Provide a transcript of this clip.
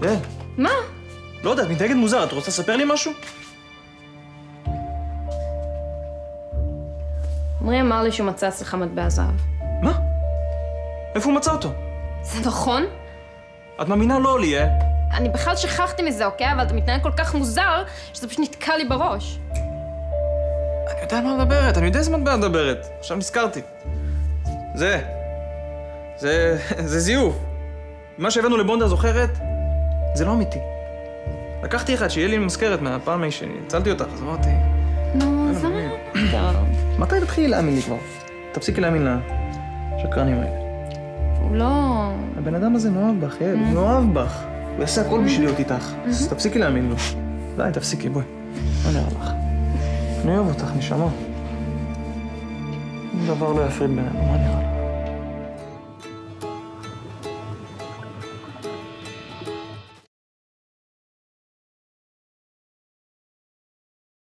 מה? לא יודע, את מתנהגת מוזר, את רוצה לספר לי משהו? עמרי אמר לי שהוא מצא אצלך מטבע זהב. מה? איפה הוא מצא אותו? זה נכון? את מאמינה לא, ליאל? אני בכלל שכחתי מזה, אוקיי? אבל אתה מתנהג כל כך מוזר, שזה פשוט נתקע לי בראש. אני יודע על מה מדברת, אני יודע איזה מטבע מדברת. עכשיו נזכרתי. זה זיוף. מה שהבאנו לבונדה זוכרת, זה לא אמיתי. לקחתי אחד שיהיה לי מזכרת מהפעם השני, הצלתי אותך, אז אמרתי... נו, זה מה? מתי תתחילי להאמין לי כבר? תפסיקי להאמין לשקרנים האלה. הוא לא... הבן אדם הזה מאוהב בך, הוא מאוהב בך. הוא יעשה הכל בשביל להיות איתך. אז תפסיקי להאמין לו. די, תפסיקי, בואי. מה נראה לך? אני אוהב אותך, נשמה. דבר לא יפריד בינינו, מה נראה לך?